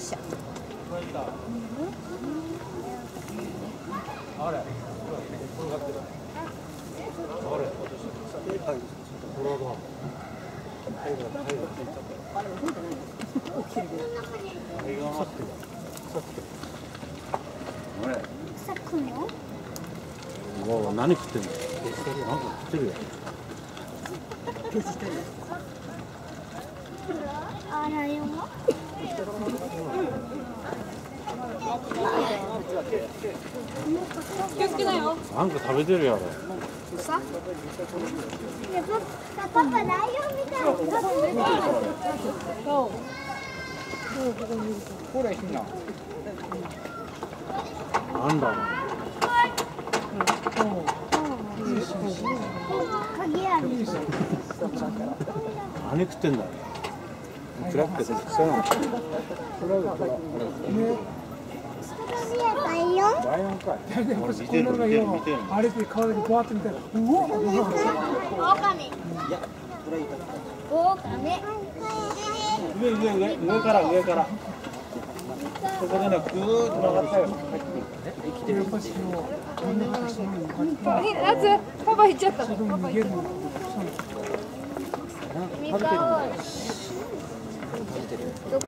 しょ。 あれ。転がってる。あれ。 さくの？ おお、何食ってんの？なんか食ってるよ。 あらよ。 気をつけなよ。 なんか食べてるやろ。 さ。 パパライオンみたいな。 これひな。 なんだろう。 鍵ある。 何食ってんだろう。クラックです。そうなの。 ライオン？ ライオンかい。 見てる見てる見てる。 あれで川でバーって見たら、うわ。 オオカミ。オオカミ。 上から。そこでね、ぐーっと曲がったよ。 あつ、パパ行っちゃった。パパ行っちゃった。 見たい。